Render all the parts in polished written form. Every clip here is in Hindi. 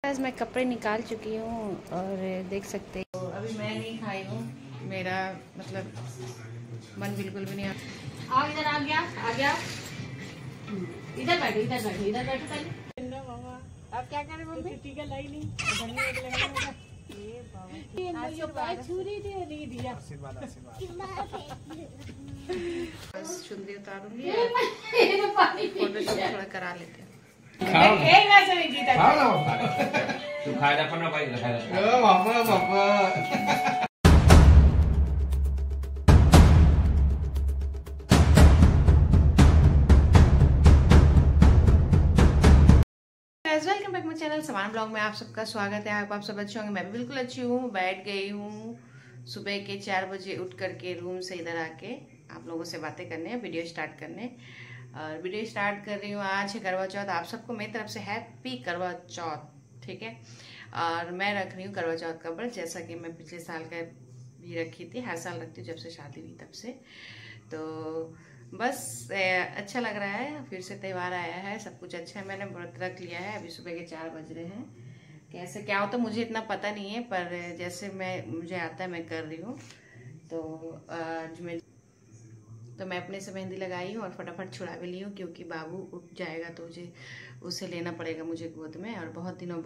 आज मैं कपड़े निकाल चुकी हूँ और देख सकते हो अभी मैं नहीं खाई हूँ। मेरा मतलब मन बिल्कुल भी नहीं आ इधर आ गया इधर बैठो पहले। अब क्या करें मम्मी? टीका लाई नहीं बस चुंदी उतारूंगी, फोटोशूट थोड़ा करा लेते हैं। वेलकम बैक माई चैनल समान ब्लॉग में आप सबका स्वागत है। आप सब अच्छे होंगे। मैं भी बिल्कुल अच्छी हूँ। बैठ गई हूँ सुबह के 4 बजे उठ करके रूम से इधर आके आप लोगों से बातें करने, वीडियो स्टार्ट करने। और वीडियो स्टार्ट कर रही हूँ। आज है करवा चौथ। आप सबको मेरी तरफ से हैप्पी करवा चौथ, ठीक है। और मैं रख रही हूँ करवा चौथ का व्रत, जैसा कि मैं पिछले साल का भी रखी थी। हर साल रखती हूँ जब से शादी हुई तब से। तो बस अच्छा लग रहा है, फिर से त्यौहार आया है, सब कुछ अच्छा है। मैंने व्रत रख लिया है। अभी सुबह के 4 बज रहे हैं। कैसे क्या हो तो मुझे इतना पता नहीं है, पर जैसे मुझे आता है मैं कर रही हूँ। तो आज मैं अपने से मेहंदी लगाई हूँ और फटाफट छुड़ा भी ली हूँ, क्योंकि बाबू उठ जाएगा तो उसे लेना पड़ेगा मुझे गोद में। और बहुत दिनों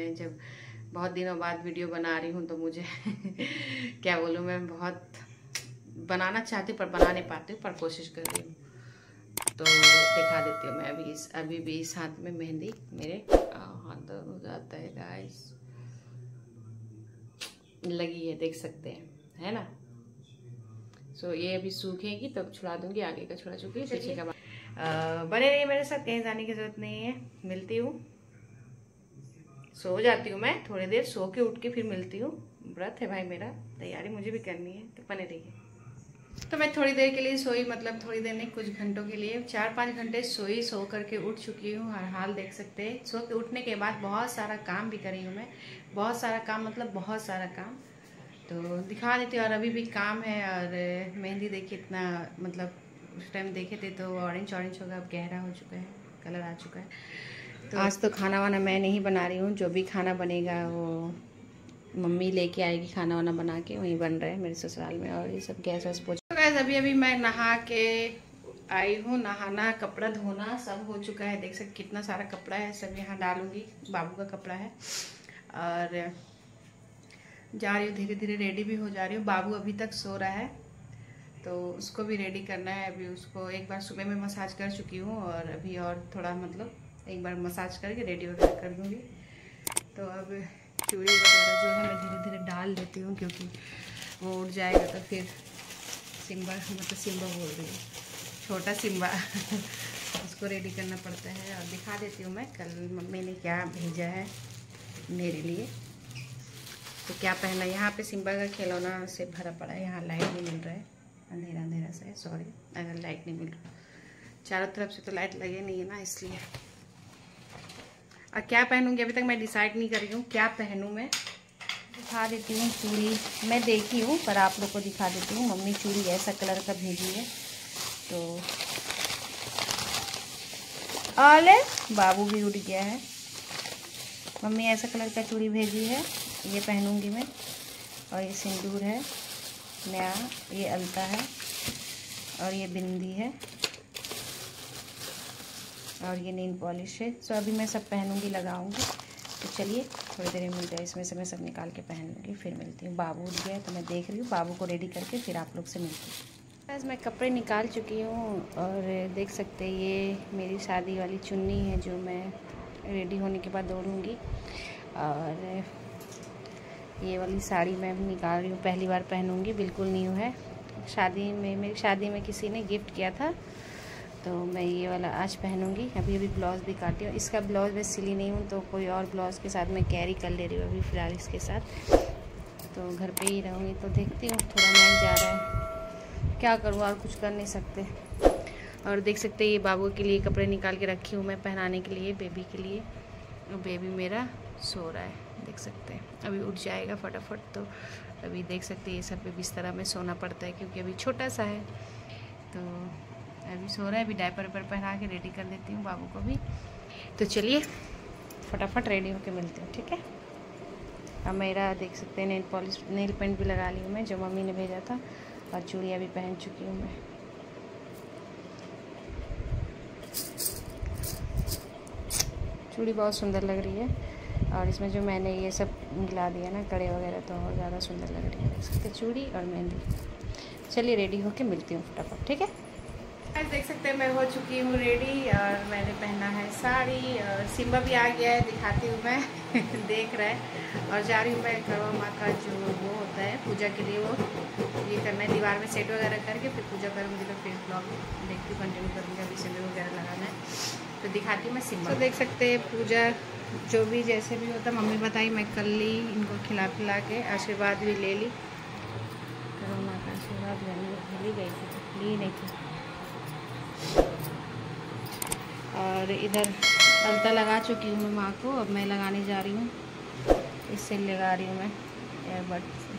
बाद वीडियो बना रही हूँ तो मुझे क्या बोलूँ, मैं बहुत बनाना चाहती हूँ पर बना नहीं पाती हूँ, पर कोशिश कर रही हूँ। तो दिखा देती हूँ मैं अभी भी इस हाथ में मेहंदी मेरे हाथ हो जाता है गाइस, लगी है, देख सकते हैं, है ना। सो ये अभी सूखेगी तब छुड़ा दूंगी। आगे का छुड़ा चुकी है, पीछे का बने रहिए मेरे साथ, कहीं जाने की जरूरत नहीं है। मिलती हूँ, सो जाती हूँ मैं थोड़ी देर, सो के उठ के फिर मिलती हूँ। व्रत है भाई मेरा, तैयारी मुझे भी करनी है, तो बने रहिए। तो मैं थोड़ी देर के लिए सोई, मतलब थोड़ी देर नहीं, कुछ घंटों के लिए 4-5 घंटे सोई। सो करके उठ चुकी हूँ। हर हाल देख सकते हैं। सो के उठने के बाद बहुत सारा काम भी करी हूँ मैं। बहुत सारा काम मतलब बहुत सारा काम, तो दिखा देती हूँ। और अभी भी काम है। और मेहंदी देखिए इतना, मतलब उस टाइम देखे थे तो ऑरेंज होगा, अब गहरा हो चुका है, कलर आ चुका है। तो आज तो खाना वाना मैं नहीं बना रही हूँ। जो भी खाना बनेगा वो मम्मी लेके आएगी, खाना वाना बना के वहीं बन रहा है मेरे ससुराल में। और ये सब गैस वैस पोछ। तो गैस अभी मैं नहा के आई हूँ। नहाना, कपड़ा धोना सब हो चुका है। देख सकते कितना सारा कपड़ा है, सब यहाँ डालूंगी। बाबू का कपड़ा है। और जा रही हूँ, धीरे धीरे रेडी भी हो जा रही हूँ। बाबू अभी तक सो रहा है तो उसको भी रेडी करना है। अभी उसको एक बार सुबह में मसाज कर चुकी हूँ, और अभी और थोड़ा मतलब एक बार मसाज करके रेडी वगैरह कर दूँगी। तो अब चूड़ी वगैरह जो है मैं धीरे धीरे डाल देती हूँ, क्योंकि वो उठ जाएगा तो फिर सिम्बा बोल रही हूँ, छोटा सिम्बा उसको रेडी करना पड़ता है। और दिखा देती हूँ मैं कल मम्मी ने क्या भेजा है मेरे लिए। तो क्या पहना, यहाँ पे सिम्बा का खिलौना से भरा पड़ा है। यहाँ लाइट नहीं मिल रहा है, अंधेरा सा है, सॉरी अगर लाइट नहीं मिल रहा। चारों तरफ से तो लाइट लगे नहीं है ना, इसलिए। और क्या पहनूंगी अभी तक मैं डिसाइड नहीं कर रही हूँ क्या पहनूँ मैं। दिखा देती हूँ चूड़ी, मैं देखी हूँ पर आप लोग को दिखा देती हूँ। मम्मी चूड़ी ऐसा कलर का भेजी है, तो आले बाबू भी उठ गया है। मम्मी ऐसा कलर का चूड़ी भेजी है, ये पहनूंगी मैं। और ये सिंदूर है नया, ये अलता है, और ये बिंदी है, और ये नेल पॉलिश है। सो अभी मैं सब पहनूंगी, लगाऊंगी। तो चलिए थोड़ी देर में मिलते हैं। इसमें से मैं सब निकाल के पहन लूँगी, फिर मिलती हूँ। बाबू उठ गया तो मैं देख रही हूँ, बाबू को रेडी करके फिर आप लोग से मिलती हूँ। आज मैं कपड़े निकाल चुकी हूँ और देख सकते हैं ये मेरी शादी वाली चुन्नी है, जो मैं रेडी होने के बाद ओढ़ूँगी। और ये वाली साड़ी मैं निकाल रही हूँ, पहली बार पहनूँगी, बिल्कुल न्यू है। मेरी शादी में किसी ने गिफ्ट किया था, तो मैं ये वाला आज पहनूंगी। अभी ब्लाउज़ भी काटी हूँ। इसका ब्लाउज़ मैं सिली नहीं हूँ, तो कोई और ब्लाउज़ के साथ मैं कैरी कर ले रही हूँ अभी फ़िलहाल इसके साथ। तो घर पे ही रहूँगी, तो देखती हूँ, थोड़ा महंग जा रहा है, क्या करूँ, और कुछ कर नहीं सकते। और देख सकते हैं ये बाबू के लिए कपड़े निकाल के रखी हूँ मैं पहनाने के लिए, बेबी के लिए। और बेबी मेरा सो रहा है, देख सकते हैं, अभी उठ जाएगा फटाफट। तो अभी देख सकते हैं ये सब पे बिस्तर में सोना पड़ता है, क्योंकि अभी छोटा सा है। तो अभी सो रहा है, अभी डायपर पर पहना के रेडी कर देती हूँ बाबू को भी। तो चलिए फटाफट रेडी होके मिलती हूँ, ठीक है। अब मेरा देख सकते हैं नेल पेंट भी लगा ली हूँ मैं, जो मम्मी ने भेजा था, और चूड़ियाँ भी पहन चुकी हूँ मैं। चूड़ी बहुत सुंदर लग रही है, और इसमें जो मैंने ये सब मिला दिया ना, कड़े वगैरह, तो और ज़्यादा सुंदर लग रही है। देख सकते चूड़ी और मेहंदी। चलिए रेडी होके मिलती हूँ फटाफट, ठीक है। देख सकते हैं मैं हो चुकी हूँ रेडी, और मैंने पहना है साड़ी, और सिम्बा भी आ गया है, दिखाती हूँ मैं देख रहा है। और जा रही हूँ मैं करवा माँ का जो वो होता है पूजा के लिए, वो ये करना है, दीवार में सेट वगैरह करके फिर पूजा करूँगी। तो फिर ब्लॉग देखती कंटिन्यू करूँगी। अभी सिंदूर वगैरह लगाना है, तो दिखाती हूँ मैं सिम्बा। तो देख सकते हैं पूजा जो भी जैसे भी होता, मम्मी बताई, मैं कर ली, इनको खिला पिला के आशीर्वाद भी ले ली। करवा माँ का आशीर्वाद लेने भूल ही गई थी, ली नहीं थी। और इधर अलता लगा चुकी हूँ मैं माँ को, अब मैं लगाने जा रही हूँ, इससे लगा रही हूँ मैं एयरबड से,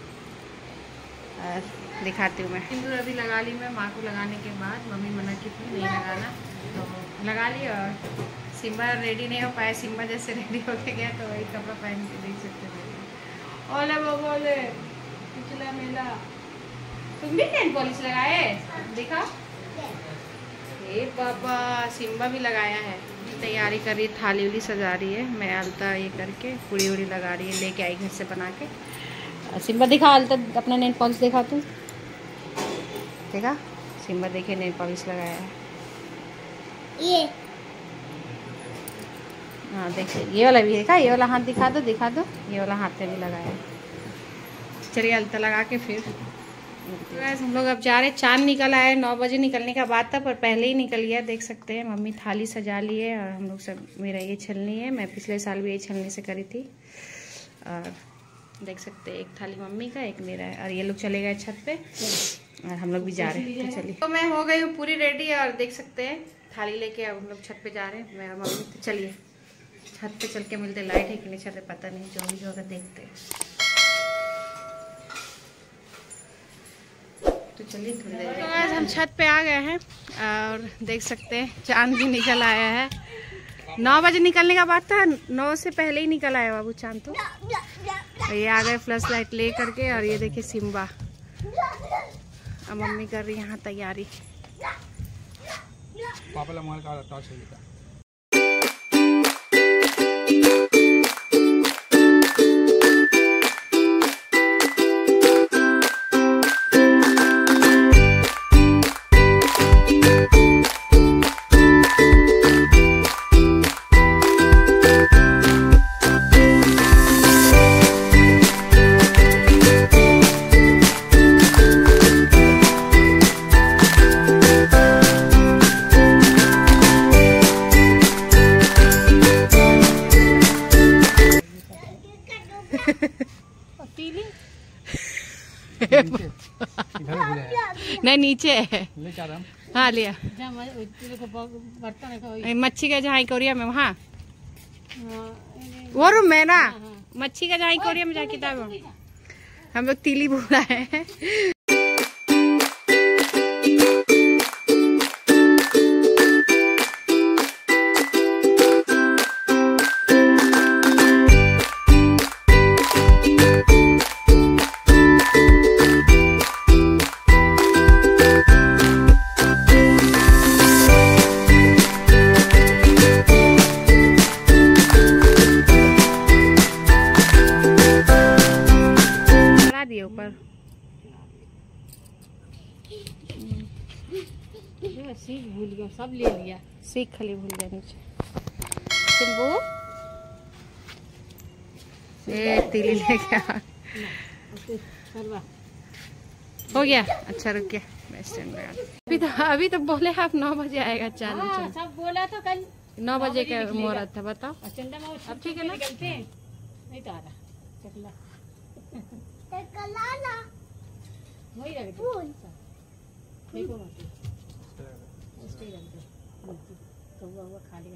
और दिखाती हूँ मैं। सिंदूर अभी लगा ली मैं माँ को लगाने के बाद, मम्मी मना की थी नहीं लगाना, तो लगा ली। और सिम्बा रेडी नहीं हो पाया, सिम्बा जैसे रेडी होके गया तो वही कपड़ा पहन के देख सकते हैं। ओले वो बोले पिछला मेला, तुम भी नेल पॉलिश लगाए, दिखा। ए बाबा, सिम्बा भी लगाया है, तैयारी कर रही है, थाली उली सजा रही है। मैं अलता ये करके पूड़ी उड़ी लगा रही है, लेके आई घर से बना के। सिम्बा दिखा, अलता अपना नेल पॉलिश दिखा, तू देखा। सिम्बा देखिए नेल पॉलिश लगाया है ये। हाँ देखिए, ये वाला भी देखा, ये वाला हाथ दिखा दो, दिखा दो, ये वाला हाथ में भी लगाया है। चलिए अलता लगा के फिर हम लोग अब जा रहे हैं। चांद निकल आया है, 9 बजे निकलने का बात था, पर पहले ही निकल गया। देख सकते हैं मम्मी थाली सजा ली है, और हम लोग सब, मेरा ये छलनी है, मैं पिछले साल भी ये छलनी से करी थी। और देख सकते हैं एक थाली मम्मी का, एक मेरा है, और ये लोग चले गए छत पे, और हम लोग भी जा रहे हैं। तो चलिए, तो मैं हो गई हूँ पूरी रेडी, और देख सकते हैं थाली लेके अब हम लोग छत पे जा रहे हैं, मैं और मम्मी। तो चलिए छत पे चल के मिलते। लाइट है कि नहीं छत पे पता नहीं, जो भी होगा देखते हैं। तो चलिए थोड़ी देर। तो आज हम छत पे आ गए हैं, और देख सकते हैं चांद भी निकल आया है। 9 बजे निकलने का बात था, 9 से पहले ही निकल आया बाबू चांद। तो ये आ गए फ्लैश लाइट ले करके, और ये देखिए सिम्बा, अब मम्मी कर रही है यहाँ तैयारी। नहीं नीचे है, हाँ लिया मच्छी का जहाँ कोरिया में, वहाँ वो रूम में ना, मच्छी का जहाँ कोरिया में, जहाँ किताब हम लोग तीली बोला है। सीख भूल गया, सब ले लिया, सीख खाली भूल गया नीचे। सिंबू ये तीली ले गया, हो गया। अच्छा रुक गया, अभी तो बोले आप 9 बजे आएगा चांद। सब बोला तो कल 9 बजे का मुहूर्त था, बताओ। अब ठीक है ना, नहीं तो आ रहा वही तो हुआ खा लेगा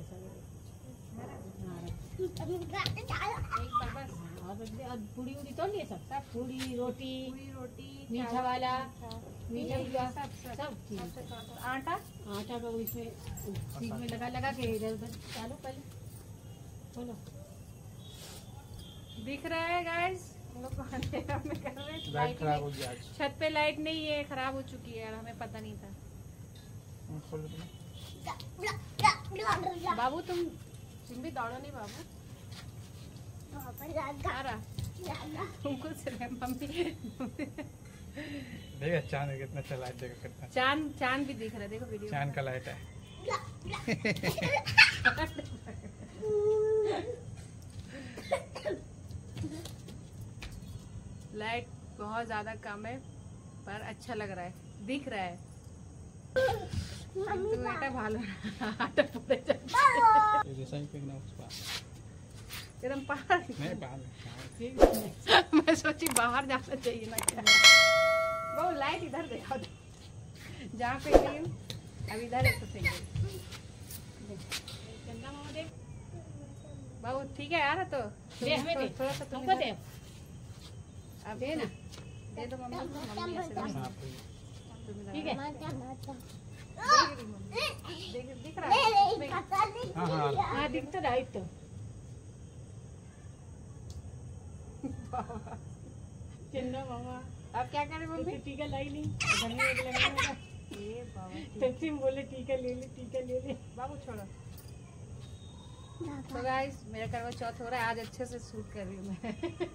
सब। पूरी उड़ी तो नहीं, सब पूरी रोटी मीठा वाला, मीठा सब आटा को इसमें लगा के इधर उधर। चालू पहले बोलो। दिख रहा है गाइस, हम लोग अंधेरा में कर रहे हैं। लाइट खराब हो गया आज। छत पे लाइट नहीं है, खराब हो चुकी है, हमें पता नहीं था। बाबू तुम भी दौड़ो नहीं बाबू। तुमको मम्मी देखा चांद कितना अच्छा लाइट देखा करता। चांद भी दिख रहा है, देखो वीडियो चांद का लाइट है। लाइट बहुत ज्यादा कम है पर अच्छा लग रहा है, दिख रहा है। तो बेटा भालो आटा पूरे जैसा ही फेंकना उस पार। एकदम बाहर नहीं बाहर। मैं सोची बाहर जाना चाहिए ना क्या। वो लाइट इधर देखा जहाँ पे गई हूँ, अब इधर है तो फेंक चंदा मामा देख। बाबू ठीक है यार, तो थोड़ा सा तुमको दे। अब दे ना, दे दो मम्मी। ठीक है दिख रहा है। हाँ दिख तो राइट तो। चंदा मामा अब क्या करें मम्मी? टीका लाई नहीं, सच्ची बोले टीका ले ले, टीका ले ले। बाबू छोड़ो। तो गाइस मेरा करवा चौथ हो रहा है आज, अच्छे से शूट कर रही हूँ मैं।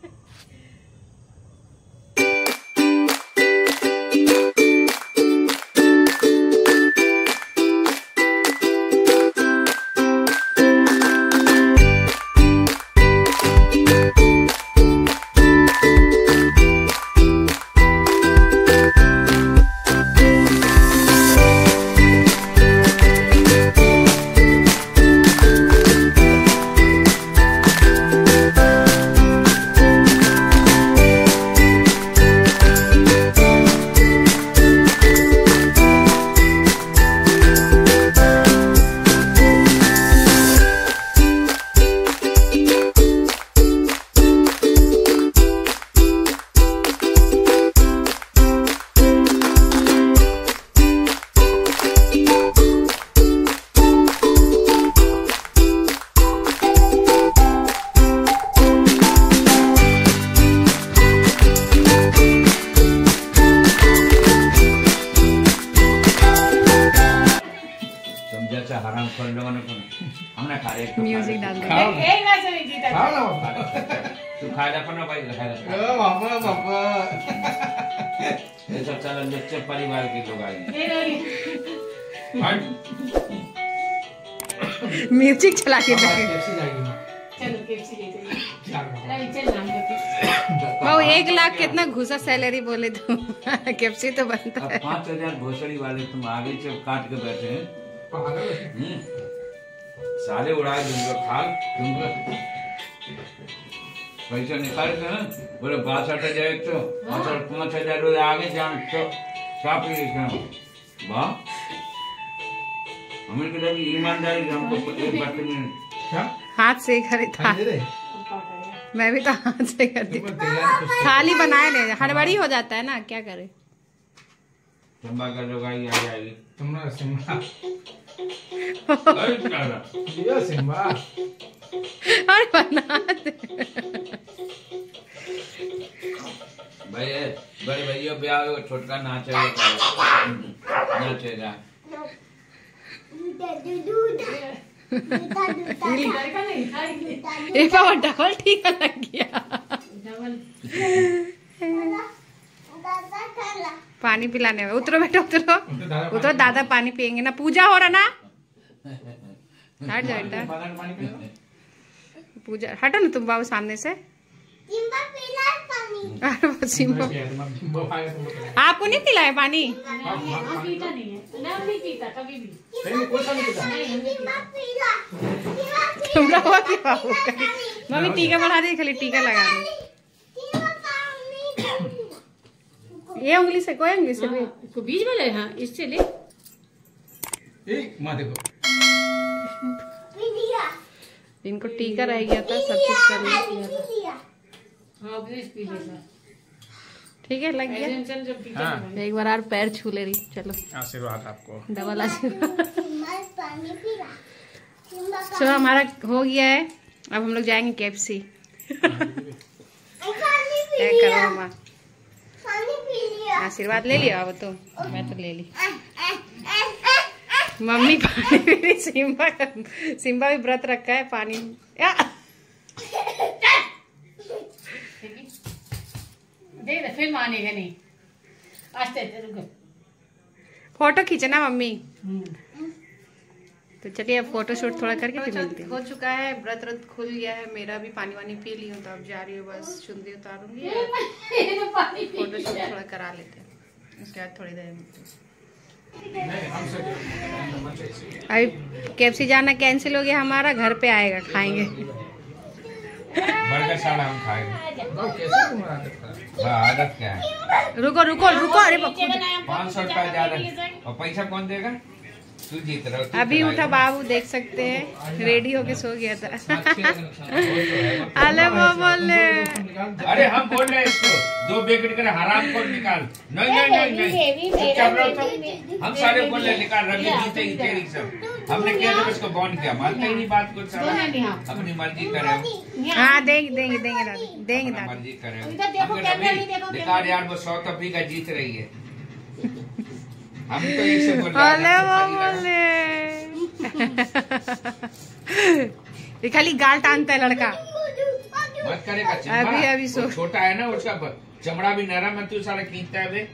म्यूजिक डाल दे। तू खाएगा पर ना भाई खाएगा। ये सब चलन बच्चे परिवार के लोग आएंगे। म्यूजिक चला के वो 1 लाख कितना घुसा सैलरी बोले तुम। केफसी तो बनता है। 5000 भोसड़ी वाले तुम आगे से काट के बैठे हैं। साले उड़ाए तुमको खाल, तुमको पैसा निकाल के बोले 62,000 तो 5,000 रोज आगे जान तो साफ ही वाह। हमें कभी ईमानदारी हमको एक बात नहीं। हाथ से करे था, मैं भी तो हाथ से करती। थाली बनाए ले, हड़बड़ी हो जाता है ना, क्या करे। चंबा का लोग आई आ जाएगी। तुम्हारा सिम्बा सिम्बा और बना दे। भाई बड़े भैया ब्याह हो, छोटका नाचेगा नाचेगा। डबल ठीक लग गया। पानी पिलाने में उतरो बेटा, उतरो उतरो, दादा पानी पियेंगे ना, पूजा हो रहा ना। हट जाओ बेटा, पूजा हटो ना तुम बाबू सामने से। आपको नहीं पिलाया पानी? मम्मी टीका बढ़ा दी, खाली टीका लगा दे। ये उंगली से, कोई उंगली से भी इसको बीच में ले। हाँ इससे ले। माँ देखो इनको टीका रह गया था, सब चीज कर लिया। ठीक है लग गया। हाँ। एक बार और पैर छू ले रही। चलो आशीर्वाद आपको, डबल आशीर्वाद। चलो हमारा हो गया है, अब हम लोग जाएंगे केएफसी। क्या करो माँ, आशीर्वाद ले लिया अब तो, मैं तो ले ली। मम्मी पानी पी रही, सिम्बा भी व्रत रखा है पानी। देख फिर मानेगा नहीं, आस्ते रुको। फोटो खींचना मम्मी। तो चलिए अब फोटो शूट थोड़ा करके फिर मिलते हैं। हो चुका है, व्रत व्रत खुल गया है मेरा भी, पानी वानी पी ली हूँ, तो अब जा रही हूँ बस चुंदी उतारूंगी, फोटो शूट थोड़ा करा लेते हैं, उसके बाद थोड़ी देर मिलते हैं। अभी KFC जाना कैंसिल हो गया हमारा, घर पे आएगा खाएंगे। बर्गर साला हम खाएंगे। आदत क्या है? रुको रुको रुको, अरे 500 रुपया ज्यादा, और पैसा कौन देगा? तू जीत रहा है। अभी उठा बाबू, देख सकते हैं रेडी होके सो गया था। अरे वो बोले, अरे हम बोल रहे हैं इसको 2 पैकेट कर हराम को निकाल। नहीं नहीं नहीं नहीं, चुपचाप रहो तुम। हम सारे बोल रहे निकाल, रवि जीते ही तेरी सब। हमने किया जब इसको बॉन्ड किया, मानते ही नहीं बात को। अपनी मर्जी करे। हाँ देंगे देंगे देंगे दादी, देंगे दादी। मर्जी करे। निकाल यार, वो 100 तभी का जीत रही है। हम तो ऐसे बोल रहे ये खाली गाल टांगता है लड़का। मत करेगा। अभी सो छोटा है ना, उसका चमड़ा भी नरम है, तू सारा खींचता है बे।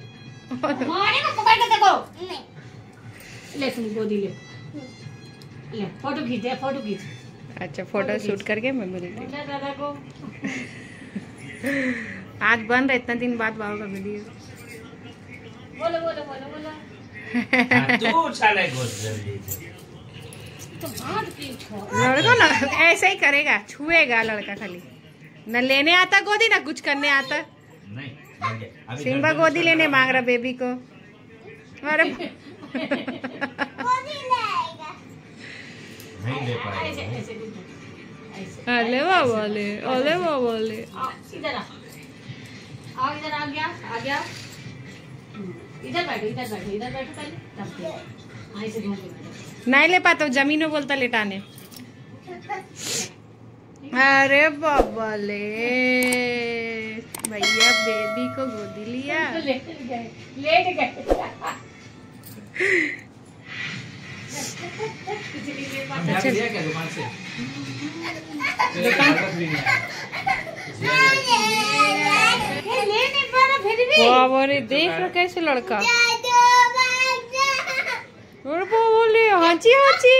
ले तुम गोदी ले, फोटो खींचे, फोटो खींच। अच्छा फोटो शूट करके मैं मिलती हूँ। दादा को आज बन रहा इतना दिन बाद बाबू का वीडियो। बोलो बोलो बोलो बोलो। तू साला घुस जल्दी। लड़का ना ऐसे ही करेगा, छुएगा लड़का खाली, न लेने आता गोदी ना कुछ करने आता। नहीं, सिम्बा गोदी लेने मांग रहा बेबी को। अरे नहीं ले पाएगा। अले बाबा ले, अले बाबा ले। इधर आ, इधर आ गया, आ गया। इधर बैठो, इधर बैठो, इधर बैठो पहले, तब ऐसे घूम के बैठो। नहीं ले पाता, जमीन में बोलता लेटाने। अरे बाबा ले, भैया बेबी को गोदी लिया। लेट गए, लेट गए। अच्छा क्या दुकान से? बाबा देख रहा कैसे लड़का। बोले हाची हाची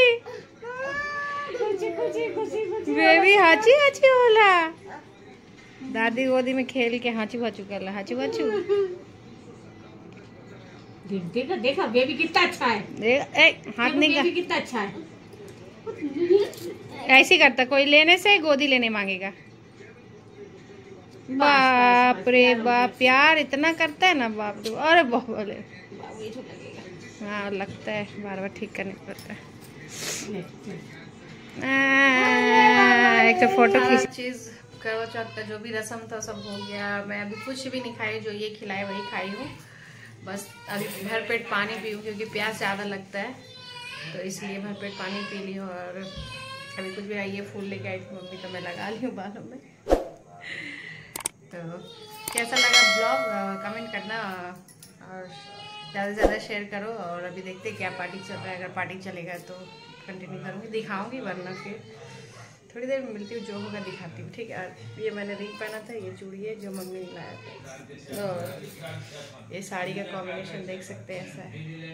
बेबी, हाची हाची बोला। दादी गोदी में खेल के हाची भाचू कर ला, हाची भाचू। देखा देखा बेबी कितना अच्छा है। हाथ नहीं बेबी कितना अच्छा है। ऐसे ही करता, कोई लेने से गोदी लेने मांगेगा। बाप रे बाप, प्यार इतना करता है ना बाप रे। अरे बोले हाँ, लगता है बार बार ठीक करने पड़ता है। एक तो फोटो खींच। चीज करवा चौथ का जो भी रस्म था सब हो गया। मैं अभी कुछ भी नहीं खाई, जो ये खिलाए वही खाई हूँ। बस अभी भरपेट पानी पी हूँ क्योंकि प्यास ज़्यादा लगता है, तो इसलिए भरपेट पानी पी ली हूँ। और अभी कुछ भी ये फूल लेके आई थी मम्मी, तो मैं लगा ली हूँ बालों में। तो कैसा लगा ब्लॉग कमेंट करना, और ज़्यादा से ज़्यादा शेयर करो। और अभी देखते क्या पार्टी चल रहा है, अगर पार्टी चलेगा तो कंटिन्यू करूँगी, दिखाऊँगी, वरना फिर थोड़ी देर में मिलती हूँ, जो होगा दिखाती हूँ, ठीक है। ये मैंने रिंग पहना था, ये चूड़ी है जो मम्मी ने लाया था, तो ये साड़ी का कॉम्बिनेशन देख सकते हैं, ऐसा है।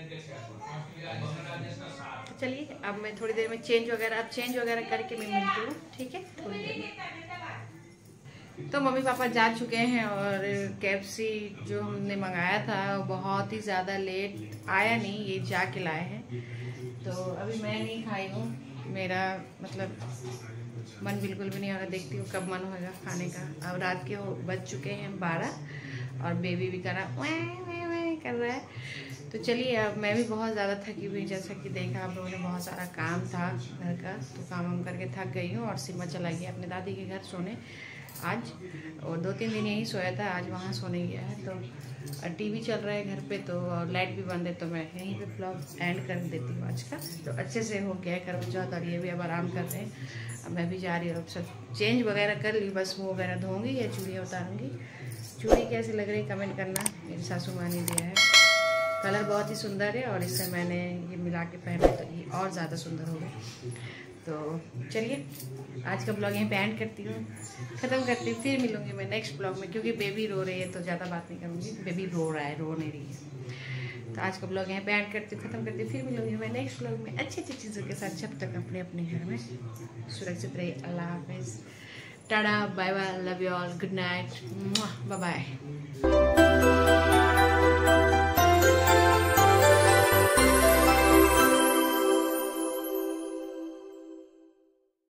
तो चलिए अब मैं थोड़ी देर में चेंज वगैरह करके मैं मिलती हूँ, ठीक है, थोड़ी देर में। तो मम्मी पापा जा चुके हैं, और KFC जो हमने मंगाया था वो बहुत ही ज़्यादा लेट आया नहीं, ये जाके लाए हैं। तो अभी मैं नहीं खाई हूँ, मेरा मतलब मन बिल्कुल भी नहीं हो रहा। देखती हूँ कब मन होगा खाने का। अब रात के बज चुके हैं 12, और बेबी भी कर रहा है। तो चलिए अब मैं भी बहुत ज़्यादा थकी हुई, जैसा कि देखा आप लोगों ने, बहुत सारा काम था घर का, तो काम करके थक गई हूँ। और सिम्बा चला गया अपने दादी के घर सोने, आज, और 2-3 दिन यहीं सोया था, आज वहाँ सोने गया है। तो टीवी चल रहा है घर पे, तो और लाइट भी बंद है, तो मैं यहीं पे ब्लॉग एंड कर देती हूँ आज का। तो अच्छे से हो गया है करवा चौथ, और ये भी अब आराम कर रहे हैं। अब मैं भी जा रही हूँ, अब सब चेंज वगैरह कर ली, बस मुँह वगैरह धोऊंगी या चूड़ियाँ उतारूँगी। चूड़ी कैसी लग रही है कमेंट करना, मेरी सासू माँ ने दिया है, कलर बहुत ही सुंदर है, और इससे मैंने ये मिला के पहना तो ये और ज़्यादा सुंदर हो गया। तो चलिए आज का ब्लॉग यहीं पे एंड करती हूँ, ख़त्म करती हूँ। फिर मिलूँगी मैं नेक्स्ट ब्लॉग में, क्योंकि बेबी रो रही है तो ज़्यादा बात नहीं करूँगी। बेबी रो रहा है, रो नहीं रही है। तो आज का ब्लॉग यहाँ पे एंड करती हूँ, ख़त्म करती हूँ। फिर मिलूँगी मैं नेक्स्ट ब्लॉग में अच्छी अच्छी चीज़ों के साथ। जब तक अपने अपने घर में सुरक्षित रहिए। अल्लाह हाफिज़, tata, bye bye, love you all, good night, bye bye.